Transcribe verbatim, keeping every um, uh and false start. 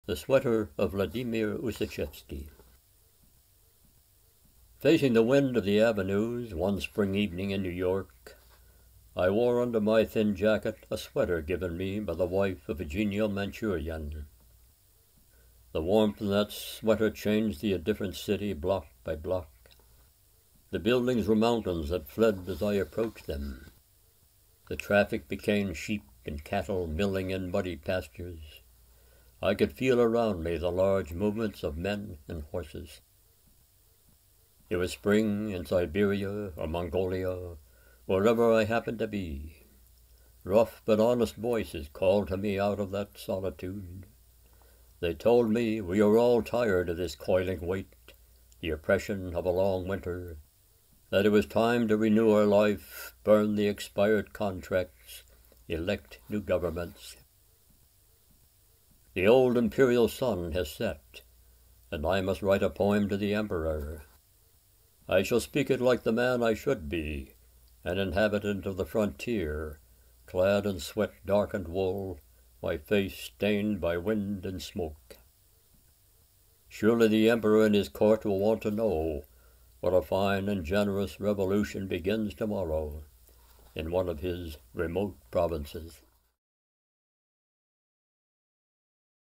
The Sweater of Vladimir Ussachevsky. Facing the wind of the avenues one spring evening in New York, I wore under my thin jacket a sweater given me by the wife of a genial Manchurian. The warmth in that sweater changed the indifferent city block by block. The buildings were mountains that fled as I approached them. The traffic became sheep and cattle milling in muddy pastures. I could feel around me the large movements of men and horses. It was spring in Siberia or Mongolia, wherever I happened to be. Rough but honest voices called to me out of that solitude. They told me we are all tired of this coiling weight, the oppression of a long winter, that it was time to renew our life, burn the expired contracts, elect new governments. The old imperial sun has set, and I must write a poem to the emperor. I shall speak it like the man I should be, an inhabitant of the frontier, clad in sweat-darkened wool, my face stained by wind and smoke. Surely the emperor and his court will want to know what a fine and generous revolution begins tomorrow in one of his remote provinces.